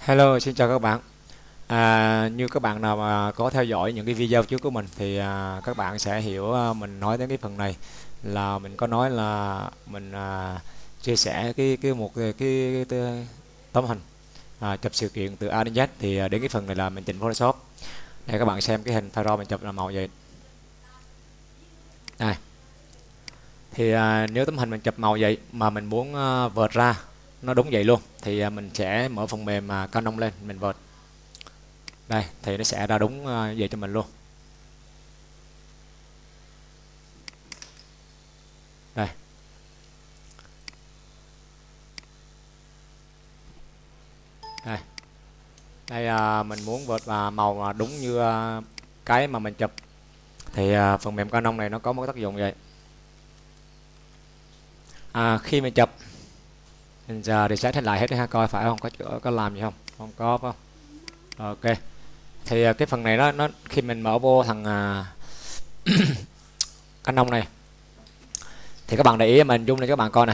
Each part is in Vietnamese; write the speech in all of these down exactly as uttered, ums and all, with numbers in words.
Hello, xin chào các bạn. À, như các bạn nào mà có theo dõi những cái video trước của mình thì à, các bạn sẽ hiểu à, mình nói đến cái phần này là mình có nói là mình à, chia sẻ cái cái một cái, cái, cái tấm hình à, chụp sự kiện từ A đến Z thì à, đến cái phần này là mình chỉnh Photoshop. Đây các bạn xem cái hình photo mình chụp là màu vậy. Đây. Thì à, nếu tấm hình mình chụp màu vậy mà mình muốn à, vợt ra nó đúng vậy luôn thì à, mình sẽ mở phần mềm à, Canon lên mình vợt. Đây thì nó sẽ ra đúng à, vậy cho mình luôn. Đây. Đây. Đây à, mình muốn vợt à, màu à, đúng như à, cái mà mình chụp thì à, phần mềm Canon này nó có một cái tác dụng vậy. À, khi mình chụp mình giờ reset hết lại hết đi ha, coi phải không, có có làm gì không, không có phải không? Ok. Thì à, cái phần này nó nó khi mình mở vô thằng à, Canon này thì các bạn để ý mình zoom lên cho các bạn coi này.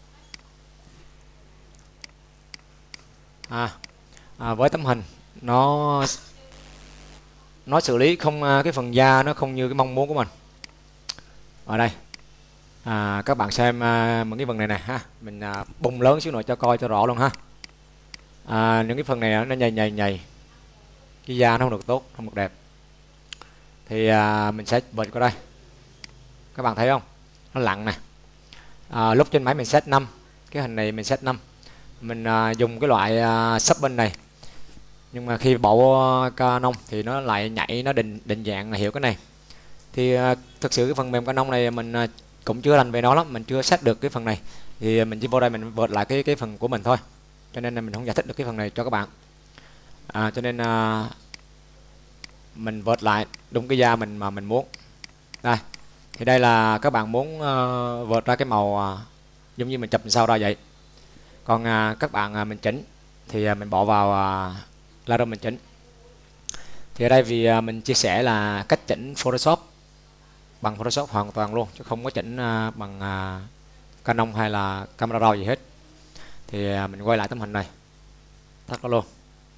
À, à, với tấm hình nó nó xử lý không à, cái phần da nó không như cái mong muốn của mình. Ở đây à, các bạn xem à, những cái phần này này ha, mình à, bung lớn xíu nữa cho coi cho rõ luôn ha. À, những cái phần này nó nhầy nhầy nhầy, cái da nó không được tốt, không được đẹp. Thì à, mình sẽ vượt qua đây, các bạn thấy không, nó lặn nè. À, lúc trên máy mình set năm, cái hình này mình set năm, mình à, dùng cái loại à, sub bên này, nhưng mà khi bỏ vô Canon thì nó lại nhảy, nó định định dạng là hiểu cái này. Thì à, thực sự cái phần mềm Canon này mình à, cũng chưa rành về nó lắm, mình chưa set được cái phần này, thì mình chỉ vô đây mình vượt lại cái cái phần của mình thôi, cho nên là mình không giải thích được cái phần này cho các bạn. À, cho nên à, mình vượt lại đúng cái da mình mà mình muốn. Đây thì đây là các bạn muốn uh, vượt ra cái màu uh, giống như mình chụp sau ra vậy. Còn uh, các bạn uh, mình chỉnh thì uh, mình bỏ vào uh, Lightroom mình chỉnh. Thì ở đây vì uh, mình chia sẻ là cách chỉnh Photoshop bằng Photoshop hoàn toàn luôn, chứ không có chỉnh uh, bằng uh, Canon hay là camera raw gì hết. Thì uh, mình quay lại tấm hình này, tắt nó luôn,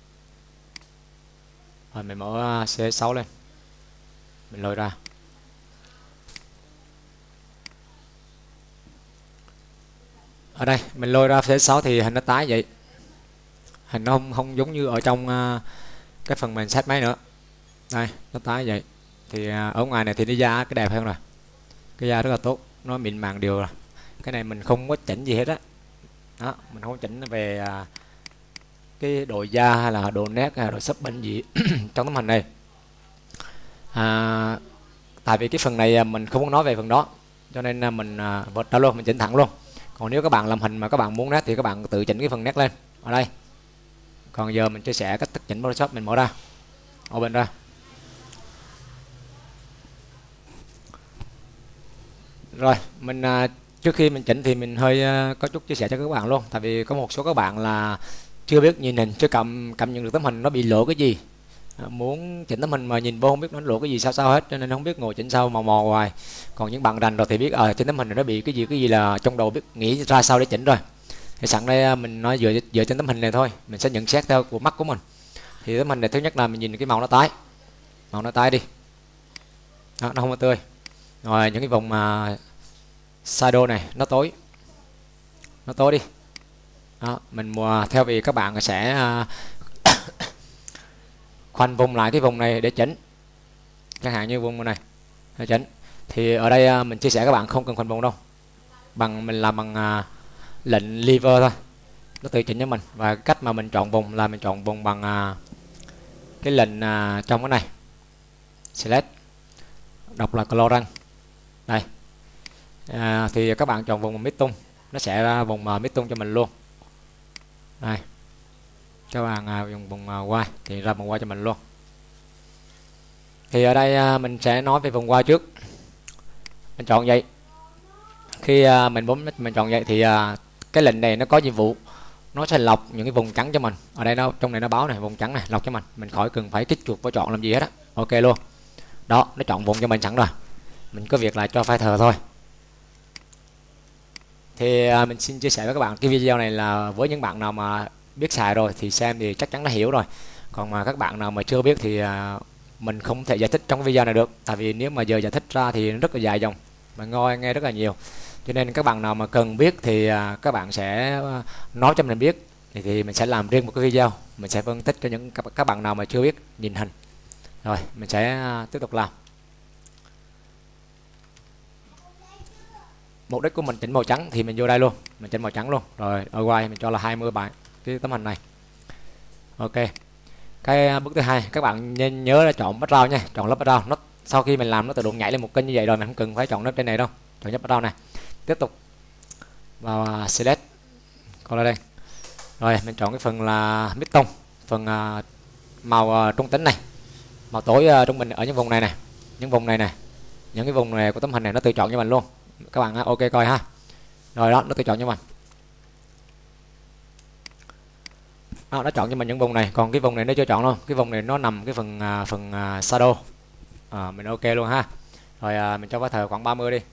rồi mình mở uh, C sáu lên, mình lôi ra. Ở đây mình lôi ra C sáu thì hình nó tái vậy, hình nó không không giống như ở trong uh, cái phần mềm set máy nữa. Đây nó tái vậy. Thì uh, ở ngoài này thì nó da cái đẹp hơn rồi, cái da rất là tốt, nó mịn màng đều rồi. Cái này mình không có chỉnh gì hết á, đó. Đó mình không chỉnh về uh, cái độ da hay là độ nét hay là độ sấp bệnh gì trong tấm hình này. À, tại vì cái phần này mình không muốn nói về phần đó, cho nên mình uh, vượt ra luôn, mình chỉnh thẳng luôn. Còn nếu các bạn làm hình mà các bạn muốn nét thì các bạn tự chỉnh cái phần nét lên ở đây. Còn giờ mình chia sẻ cách thức chỉnh Photoshop, mình mở ra, open ra. Rồi mình à, trước khi mình chỉnh thì mình hơi à, có chút chia sẻ cho các bạn luôn, tại vì có một số các bạn là chưa biết nhìn hình, chưa cảm cảm nhận được tấm hình nó bị lộ cái gì. À, muốn chỉnh tấm hình mà nhìn vô không biết nó lộ cái gì sao sao hết, cho nên không biết ngồi chỉnh sao mò mò hoài. Còn những bạn rành rồi thì biết ở à, trên tấm hình này nó bị cái gì cái gì là trong đầu biết nghĩ ra sao để chỉnh rồi. Thì sẵn đây mình nói dựa dựa trên tấm hình này thôi, mình sẽ nhận xét theo của mắt của mình. Thì tấm hình này thứ nhất là mình nhìn cái màu nó tái, màu nó tái đi, đó, nó không có tươi. Rồi những cái vùng mà shadow này nó tối, nó tối đi, đó, mình mùa theo vì các bạn sẽ uh, khoanh vùng lại cái vùng này để chỉnh, chẳng hạn như vùng này để chỉnh. Thì ở đây uh, mình chia sẻ các bạn không cần khoanh vùng đâu, bằng mình làm bằng uh, lệnh lever thôi, nó tự chỉnh cho mình. Và cách mà mình chọn vùng là mình chọn vùng bằng uh, cái lệnh uh, trong cái này select, đọc là colorant đây. À, thì các bạn chọn vùng mid tung, nó sẽ ra vùng uh, mid tung cho mình luôn đây. Các bạn uh, dùng vùng uh, Y thì ra vùng Y cho mình luôn. Thì ở đây uh, mình sẽ nói về vùng Y trước. Mình chọn vậy, khi uh, mình bấm mình chọn vậy thì uh, cái lệnh này nó có nhiệm vụ, nó sẽ lọc những cái vùng trắng cho mình. Ở đây nó trong này nó báo này, vùng trắng này lọc cho mình, mình khỏi cần phải kích chuột vào chọn làm gì hết á. Ok luôn, đó nó chọn vùng cho mình sẵn rồi, mình có việc là cho file thờ thôi. Thì à, mình xin chia sẻ với các bạn cái video này là với những bạn nào mà biết xài rồi thì xem thì chắc chắn đã hiểu rồi. Còn mà các bạn nào mà chưa biết thì à, mình không thể giải thích trong cái video này được, tại vì nếu mà giờ giải thích ra thì nó rất là dài dòng mà ngồi nghe rất là nhiều. Cho nên các bạn nào mà cần biết thì à, các bạn sẽ nói cho mình biết, thì, thì mình sẽ làm riêng một cái video, mình sẽ phân tích cho những các, các bạn nào mà chưa biết nhìn hình. Rồi mình sẽ à, tiếp tục làm. Mục đích của mình chỉnh màu trắng thì mình vô đây luôn, mình chỉnh màu trắng luôn. Rồi ở ngoài mình cho là hai mươi bài cái tấm hình này. Ok. Cái bước thứ hai, các bạn nên nhớ là chọn background nha, chọn lớp background. Nó sau khi mình làm nó tự động nhảy lên một kênh như vậy rồi, mình không cần phải chọn lớp trên này đâu. Chọn lớp background này. Tiếp tục vào select, coi đây. Rồi mình chọn cái phần là mid tone, phần uh, màu uh, trung tính này, màu tối uh, trung bình ở những vùng này này, những vùng này này, những cái vùng này của tấm hình này nó tự chọn cho mình luôn. Các bạn uh, ok coi ha. Rồi đó, nó tự chọn cho mình. Đó, nó chọn cho mình những vùng này, còn cái vùng này nó chưa chọn luôn. Cái vùng này nó nằm cái phần uh, phần uh, shadow. À, mình ok luôn ha. Rồi uh, mình cho cái thời khoảng ba mươi đi.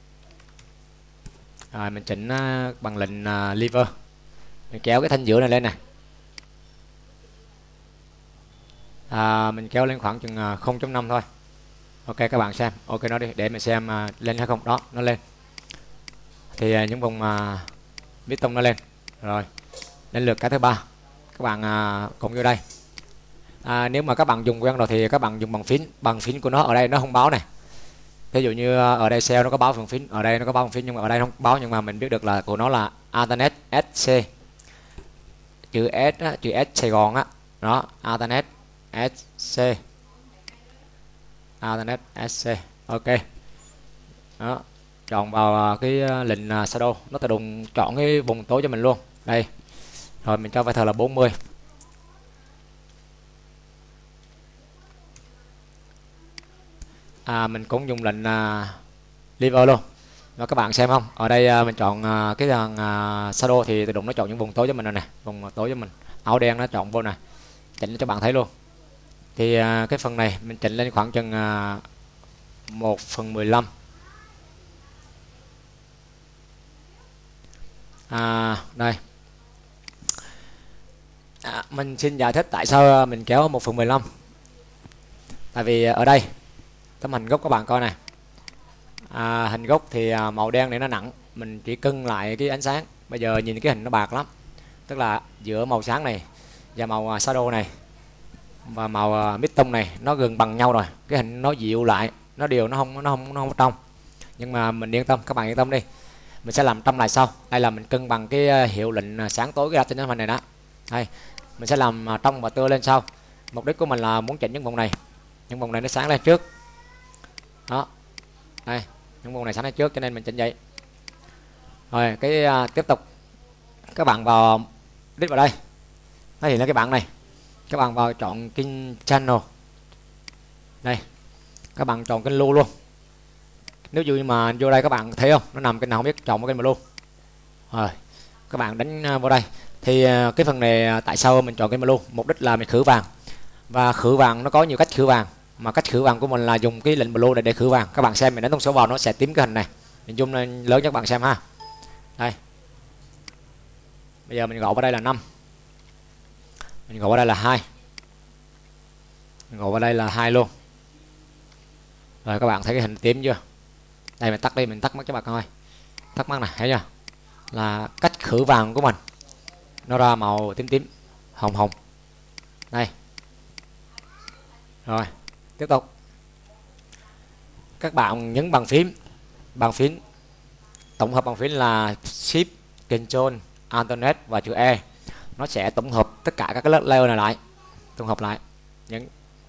Rồi mình chỉnh uh, bằng lệnh uh, lever. Mình kéo cái thanh giữa này lên này. À, mình kéo lên khoảng chừng uh, không chấm năm thôi. Ok các bạn xem, ok nó đi để mình xem uh, lên hay không. Đó, nó lên. Thì uh, những vùng uh, mid tone nó lên. Rồi. Đến lượt cái thứ ba. Các bạn uh, cùng vô đây. À, nếu mà các bạn dùng quen rồi thì các bạn dùng bằng phím, bằng phím của nó ở đây nó không báo này. Ví dụ như ở đây cell nó có báo phần phím, ở đây nó có báo phần phím nhưng mà ở đây không báo, nhưng mà mình biết được là của nó là Alternate ét xê. Chữ S á, chữ S Sài Gòn á. Đó, Alternate ét xê. Alternate ét xê. Ok. Đó, chọn vào cái lệnh shadow, nó tự động chọn cái vùng tối cho mình luôn. Đây. Rồi mình cho vai thời là bốn mươi. À, mình cũng dùng lệnh uh, lever luôn. Và các bạn xem không? Ở đây uh, mình chọn uh, cái thằng uh, shadow thì tự động nó chọn những vùng tối cho mình rồi nè, vùng tối cho mình. Áo đen nó chọn vô này. Chỉnh cho bạn thấy luôn. Thì uh, cái phần này mình chỉnh lên khoảng chừng uh, một phần mười lăm. À, đây. À, mình xin giải thích tại sao mình kéo một phần mười lăm. Tại vì ở đây tấm hình gốc các bạn coi này, à, hình gốc thì à, màu đen này nó nặng, mình chỉ cân lại cái ánh sáng. Bây giờ nhìn cái hình nó bạc lắm, tức là giữa màu sáng này và màu shadow này và màu mid tone này nó gần bằng nhau rồi, cái hình nó dịu lại, nó đều nó không nó không nó không trong. Nhưng mà mình yên tâm, các bạn yên tâm đi, mình sẽ làm trong lại sau. Đây là mình cân bằng cái hiệu lệnh sáng tối ra trên tấm hình này đó. Đây mình sẽ làm trong và tưa lên sau. Mục đích của mình là muốn chỉnh những vùng này, những vùng này nó sáng lên trước. Đó, đây những vùng này sáng lên trước cho nên mình chỉnh vậy. Rồi cái uh, tiếp tục các bạn vào đít vào đây, nó hiện là cái bảng này, các bạn vào chọn kênh channel đây, các bạn chọn kênh lưu luôn. Nếu như mà vô đây các bạn thấy không, nó nằm kênh nào không biết, chọn một kênh blue. Rồi các bạn đánh vào đây thì uh, cái phần này uh, tại sao mình chọn kênh blue, mục đích là mình khử vàng. Và khử vàng nó có nhiều cách khử vàng, mà cách khử vàng của mình là dùng cái lệnh blue này để khử vàng. Các bạn xem mình đánh thông số vào nó sẽ tím cái hình này, mình zoom lên lớn cho các bạn xem ha. Đây bây giờ mình gọi vào đây là năm, mình gọi vào đây là hai, mình gọi vào đây là hai luôn. Rồi các bạn thấy cái hình tím chưa? Đây mình tắt đi, mình tắt mắt cho bạn coi, tắt mắt này, thấy chưa, là cách khử vàng của mình, nó ra màu tím tím hồng hồng đây. Rồi tiếp tục các bạn nhấn bàn phím, bàn phím tổng hợp bàn phím là Shift, Control, Alternate và chữ E, nó sẽ tổng hợp tất cả các cái lớp layer này lại, tổng hợp lại. Nhấn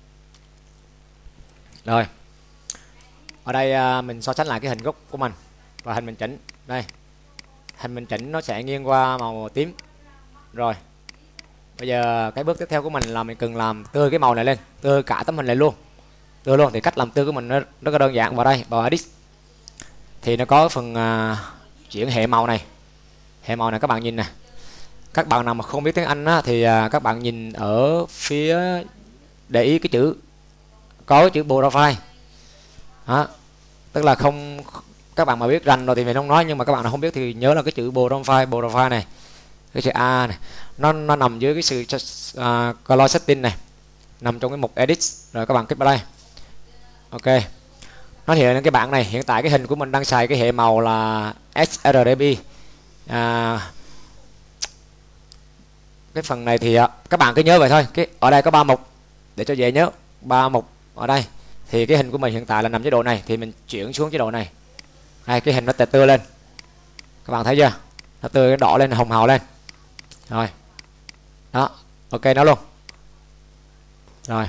rồi ở đây mình so sánh lại cái hình gốc của mình và hình mình chỉnh. Đây hình mình chỉnh nó sẽ nghiêng qua màu tím. Rồi bây giờ cái bước tiếp theo của mình là mình cần làm tươi cái màu này lên, tươi cả tấm hình này luôn, tươi luôn. Thì cách làm tươi của mình nó rất là đơn giản. Vào đây vào edit thì nó có phần uh, chuyển hệ màu này, hệ màu này các bạn nhìn nè. Các bạn nào mà không biết tiếng Anh á, thì uh, các bạn nhìn ở phía để ý cái chữ có cái chữ profile đó, tức là không, các bạn mà biết rành rồi thì mình không nói, nhưng mà các bạn nào không biết thì nhớ là cái chữ profile profile này cái chữ A này nó nó nằm dưới cái sự uh, color setting này, nằm trong cái mục edit. Rồi các bạn kích vào đây. Ok, nó hiện lên cái bảng này. Hiện tại cái hình của mình đang xài cái hệ màu là sRGB. à, cái phần này thì uh, các bạn cứ nhớ vậy thôi. Cái ở đây có ba mục để cho dễ nhớ. Ba mục ở đây thì cái hình của mình hiện tại là nằm chế độ này, thì mình chuyển xuống chế độ này. Đây, cái hình nó tẹt tưa lên, các bạn thấy chưa, nó tươi đỏ lên, hồng hào lên. Rồi đó, ok nó luôn. Rồi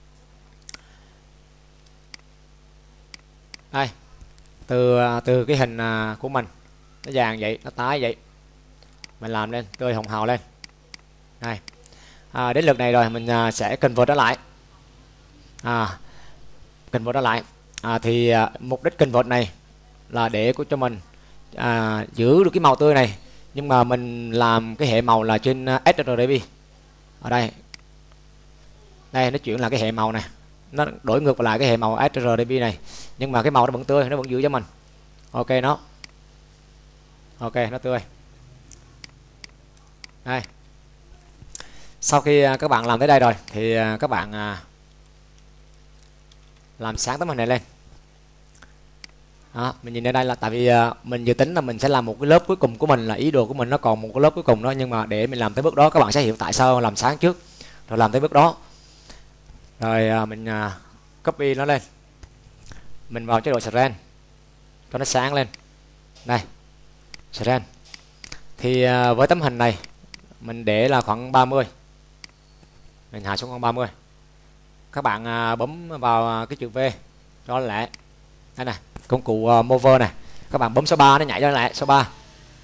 đây, từ từ cái hình của mình nó vàng vậy, nó tái vậy, mình làm lên tươi hồng hào lên. Đây, à, đến lượt này rồi mình sẽ convert nó lại. à, convert nó lại à, thì à, mục đích convert này là để của cho mình à, giữ được cái màu tươi này, nhưng mà mình làm cái hệ màu là trên uh, sRGB. Ở đây đây nó chuyển là cái hệ màu này, nó đổi ngược lại cái hệ màu sRGB này, nhưng mà cái màu nó vẫn tươi, nó vẫn giữ cho mình. Ok nó ok nó tươi. Đây, sau khi uh, các bạn làm tới đây rồi thì uh, các bạn uh, làm sáng tấm hình này lên. Đó, mình nhìn ở đây là tại vì uh, mình dự tính là mình sẽ làm một cái lớp cuối cùng của mình, là ý đồ của mình nó còn một cái lớp cuối cùng đó, nhưng mà để mình làm tới bước đó các bạn sẽ hiểu tại sao làm sáng trước rồi làm tới bước đó. Rồi uh, mình uh, copy nó lên, mình vào chế độ Seren cho nó sáng lên. Đây, Seren thì uh, với tấm hình này mình để là khoảng ba mươi, mình hạ xuống khoảng ba mươi. Các bạn uh, bấm vào cái chữ V cho nó lẹ. Đây này, công cụ uh, mover này, các bạn bấm số ba nó nhảy cho lại số ba.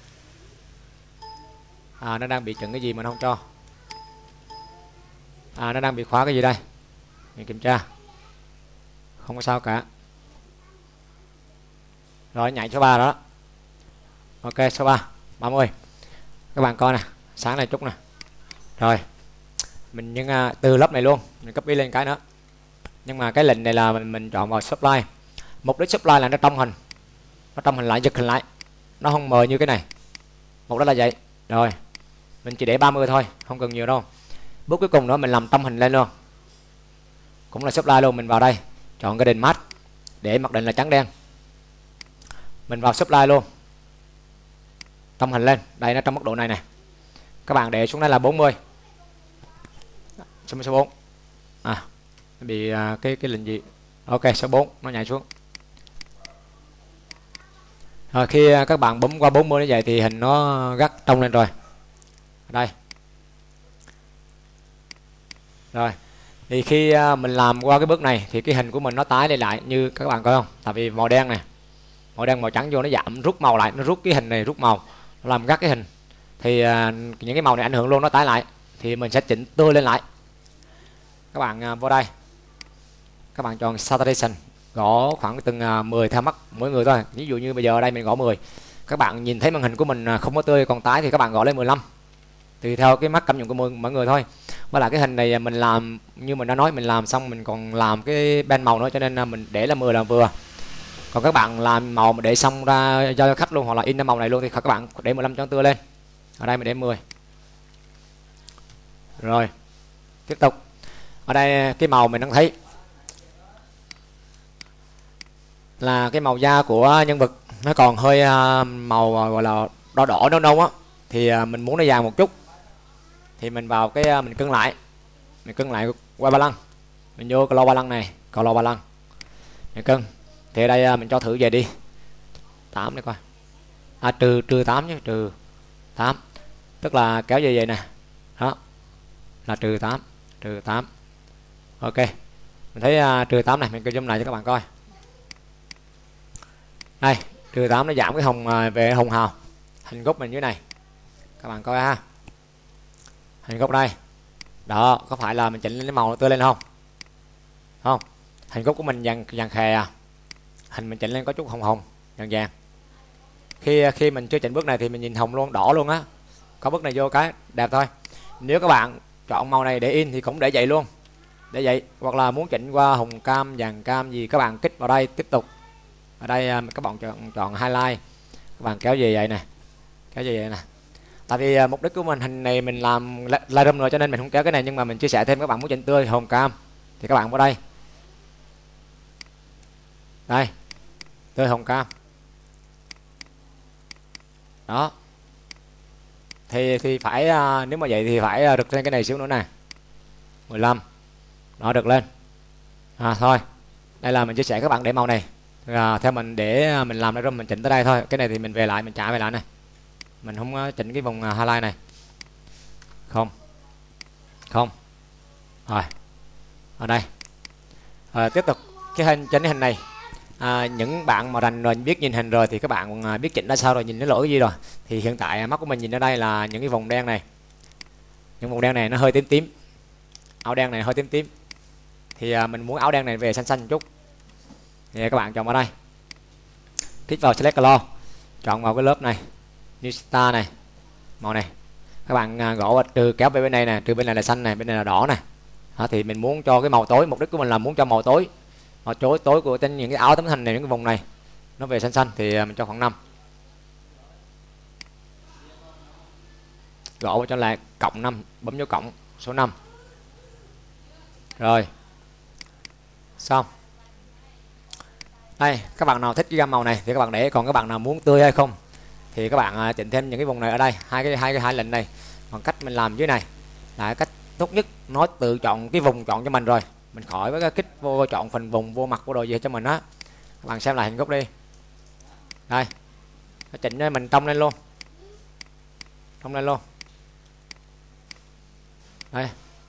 À, nó đang bị chừng cái gì mà nó không cho. À, nó đang bị khóa cái gì đây, mình kiểm tra, không có sao cả. Rồi nhảy số ba đó. Ok, số ba, ba mươi. Các bạn coi nè, sáng này chút nè. Rồi mình nhưng uh, từ lớp này luôn mình copy lên cái nữa, nhưng mà cái lệnh này là mình, mình chọn vào supply. Mục đích supply là nó trong hình, nó trong hình lại, giật hình lại, nó không mờ như cái này. Mục đó là vậy. Rồi mình chỉ để ba mươi thôi, không cần nhiều đâu. Bước cuối cùng nữa mình làm trong hình lên luôn, cũng là supply luôn. Mình vào đây chọn cái đền mask để mặc định là trắng đen, mình vào supply luôn, trong hình lên. Đây, nó trong mức độ này nè, các bạn để xuống đây là bốn mươi, số bốn. À, nó bị uh, cái cái lệnh gì. Ok, số bốn nó nhảy xuống. Rồi khi các bạn bấm qua bốn mươi như vậy thì hình nó gắt trong lên rồi. Đây. Rồi. Thì khi mình làm qua cái bước này thì cái hình của mình nó tái lên lại như các bạn coi không? Tại vì màu đen này, màu đen màu trắng vô nó giảm, rút màu lại, nó rút cái hình này, rút màu, nó làm gắt cái hình. Thì những cái màu này ảnh hưởng luôn, nó tái lại. Thì mình sẽ chỉnh tươi lên lại. Các bạn vô đây, các bạn chọn saturation, gõ khoảng từng mười theo mắt mỗi người thôi. Ví dụ như bây giờ ở đây mình gõ mười, các bạn nhìn thấy màn hình của mình không có tươi còn tái thì các bạn gõ lên mười lăm, tùy theo cái mắt cảm nhận của mọi người thôi. Với lại cái hình này mình làm như mình đã nói, mình làm xong mình còn làm cái ban màu nữa, cho nên mình để là mười là vừa. Còn các bạn làm màu mà để xong ra cho khách luôn, hoặc là in ra màu này luôn thì các bạn để mười lăm cho tươi lên. Ở đây mình để mười. Rồi tiếp tục. Ở đây cái màu mình đang thấy là cái màu da của nhân vật nó còn hơi uh, màu gọi là đỏ đỏ nâu nâu á, thì uh, mình muốn nó vàng một chút thì mình vào cái uh, mình cân lại, mình cân lại qua ba lăng, mình vô cái lô ba lăng này, còn lô ba lăng mình cân. Thì ở đây uh, mình cho thử về đi tám đi coi, à trừ trừ tám chứ, trừ tám tức là kéo về vậy nè, đó là trừ tám, trừ tám. Ok, mình thấy uh, trừ tám này, mình kêu zoom lại cho các bạn coi. Đây, trừ tám nó giảm cái hồng về hồng hào. Hình gốc mình dưới này, các bạn coi ha, hình gốc đây đó, có phải là mình chỉnh lên cái màu nó tươi lên không? Không, hình gốc của mình vàng vàng khè à, hình mình chỉnh lên có chút hồng hồng vàng vàng. Khi khi mình chưa chỉnh bước này thì mình nhìn hồng luôn, đỏ luôn á. Có bước này vô cái đẹp thôi. Nếu các bạn chọn màu này để in thì cũng để vậy luôn, để vậy. Hoặc là muốn chỉnh qua hồng cam, vàng cam gì, các bạn kích vào đây tiếp tục. Ở đây các bạn chọn chọn highlight, các bạn kéo về vậy nè, kéo về vậy nè. tại vì à, mục đích của mình hình này mình làm li- Lightroom rồi cho nên mình không kéo cái này, nhưng mà mình chia sẻ thêm các bạn muốn chỉnh tươi hồng cam thì các bạn vào đây, đây tươi hồng cam đó, thì thì phải à, nếu mà vậy thì phải à, rực lên cái này xíu nữa nè, mười lăm đó, rực lên. À, thôi đây là mình chia sẻ các bạn để màu này, à, theo mình để à, mình làm Lightroom mình chỉnh tới đây thôi, cái này thì mình về lại mình trả về lại này, mình không có chỉnh cái vùng à, highlight này, không không rồi ở đây. À, tiếp tục cái hình chỉnh cái hình này, à, những bạn mà rành rồi biết nhìn hình rồi thì các bạn à, biết chỉnh ra sao rồi, nhìn nó lỗi cái gì rồi, thì hiện tại mắt của mình nhìn ở đây là những cái vùng đen này, những vùng đen này nó hơi tím tím, áo đen này hơi tím tím, thì à, mình muốn áo đen này về xanh xanh một chút, thì các bạn chọn vào đây, kích vào select color, chọn vào cái lớp này new star này, màu này các bạn à, gõ trừ kéo về bên này nè, trừ bên này là xanh này, bên này là đỏ này. Đó, thì mình muốn cho cái màu tối, mục đích của mình là muốn cho màu tối, màu tối tối của trên những cái áo tấm hình này, những cái vùng này nó về xanh xanh, thì mình cho khoảng năm, gõ vào cho là cộng năm, bấm vô cộng số năm rồi xong. Đây các bạn nào thích cái gam màu này thì các bạn để, còn các bạn nào muốn tươi hay không thì các bạn à, chỉnh thêm những cái vùng này ở đây, hai cái hai cái hai lệnh này, bằng cách mình làm dưới này là cách tốt nhất, nó tự chọn cái vùng chọn cho mình rồi, mình khỏi với cái kích vô chọn phần vùng vô mặt vô đồ gì cho mình á. Các bạn xem lại hình gốc đi, đây nó chỉnh cho mình trong lên luôn, trong lên luôn đây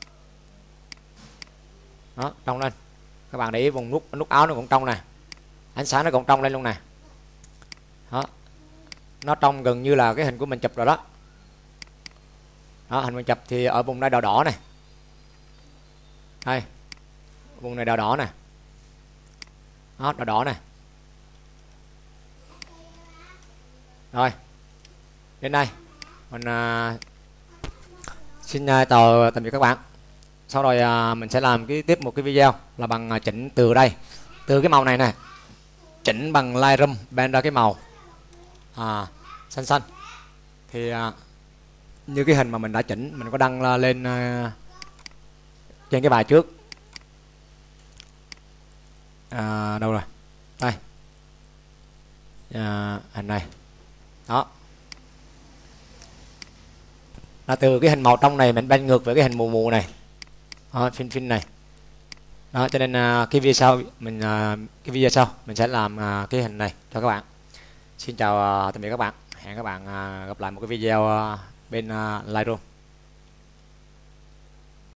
đó, trong lên. Các bạn để ý vùng nút nút áo nó cũng trong nè, ánh sáng nó cũng trong lên luôn nè, đó nó trong gần như là cái hình của mình chụp rồi đó. Đó, hình mình chụp thì ở vùng này đỏ đỏ này, đây vùng này đỏ đỏ nè, đó đỏ đỏ này. Rồi đến đây mình à, xin à, tờ tạm biệt các bạn, sau rồi à, mình sẽ làm cái tiếp một cái video là bằng à, chỉnh từ đây, từ cái màu này nè, chỉnh bằng Lightroom ban ra cái màu à, xanh xanh, thì à, như cái hình mà mình đã chỉnh, mình có đăng lên à, trên cái bài trước, à, đâu rồi đây à, hình này đó, là từ cái hình màu trong này mình ban ngược với cái hình mù mù này, đó, phim phim này đó, cho nên à, cái video sau mình à, cái video sau mình sẽ làm à, cái hình này cho các bạn. Xin chào à, tạm biệt các bạn, hẹn các bạn à, gặp lại một cái video à, bên à, Lightroom.